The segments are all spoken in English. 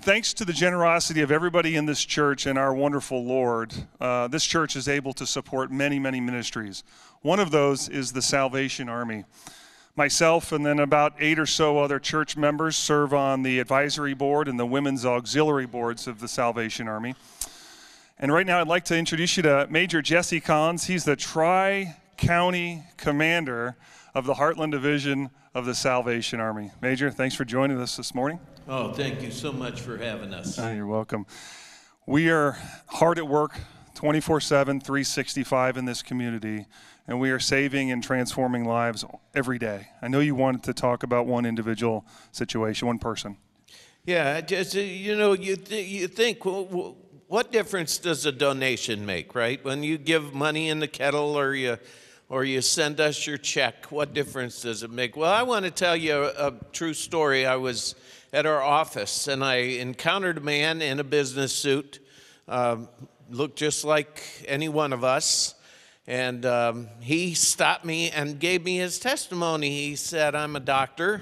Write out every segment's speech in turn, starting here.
Thanks to the generosity of everybody in this church and our wonderful Lord, this church is able to support many, many ministries. One of those is the Salvation Army. Myself and then about 8 or so other church members serve on the advisory board and the women's auxiliary boards of the Salvation Army. And right now I'd like to introduce you to Major Jesse Collins. He's the Tri-County Commander of the Heartland Division of the Salvation Army. Major, thanks for joining us this morning. Oh, thank you so much for having us. Oh, you're welcome. We are hard at work 24/7, 365 in this community, and we are saving and transforming lives every day. I know you wanted to talk about one individual situation, one person. Yeah, just, you think, well, what difference does a donation make, right? When you give money in the kettle or you send us your check, what difference does it make? Well, I want to tell you a true story. I was at our office, and I encountered a man in a business suit, looked just like any one of us, and he stopped me and gave me his testimony. He said, "I'm a doctor.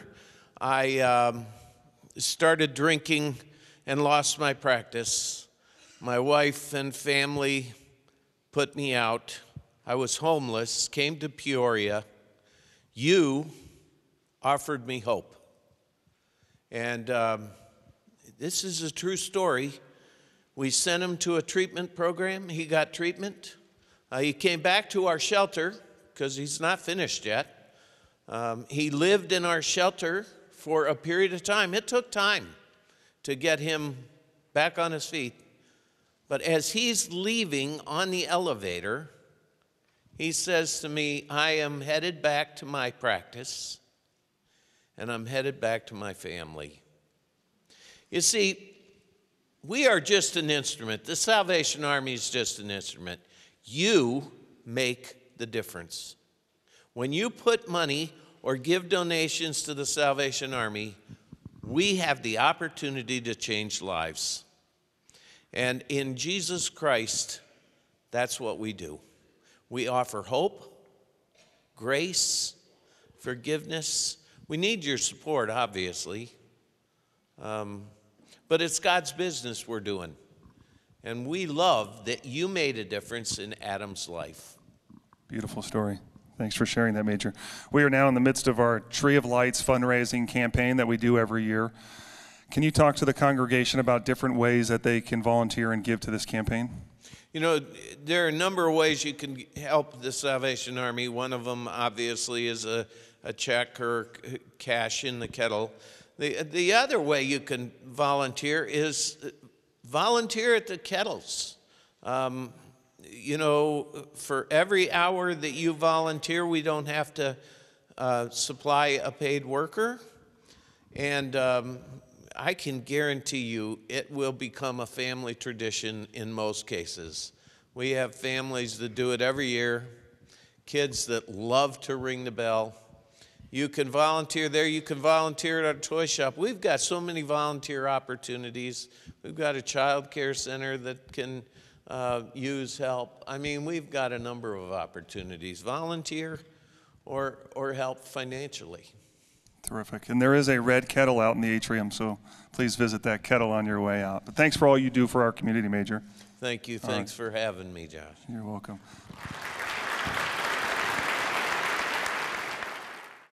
I started drinking and lost my practice. My wife and family put me out. I was homeless, came to Peoria. You offered me hope." And this is a true story. We sent him to a treatment program. He got treatment. He came back to our shelter because he's not finished yet. He lived in our shelter for a period of time. It took time to get him back on his feet. But as he's leaving on the elevator, he says to me, "I am headed back to my practice, and I'm headed back to my family." You see, we are just an instrument. The Salvation Army is just an instrument. You make the difference. When you put money or give donations to the Salvation Army, we have the opportunity to change lives. And in Jesus Christ, that's what we do. We offer hope, grace, forgiveness. We need your support, obviously. But it's God's business we're doing. And we love that you made a difference in Adam's life. Beautiful story. Thanks for sharing that, Major. We are now in the midst of our Tree of Lights fundraising campaign that we do every year. Can you talk to the congregation about different ways that they can volunteer and give to this campaign? You know, there are a number of ways you can help the Salvation Army. One of them, obviously, is a check or cash in the kettle. The other way you can volunteer is volunteer at the kettles. For every hour that you volunteer, we don't have to supply a paid worker. And I can guarantee you it will become a family tradition in most cases. We have families that do it every year, kids that love to ring the bell. You can volunteer there. You can volunteer at our toy shop. We've got so many volunteer opportunities. We've got a child care center that can use help. I mean, we've got a number of opportunities. Volunteer or help financially. Terrific. And there is a red kettle out in the atrium, so please visit that kettle on your way out. But thanks for all you do for our community, Major. Thank you. Thanks for having me, Josh. You're welcome.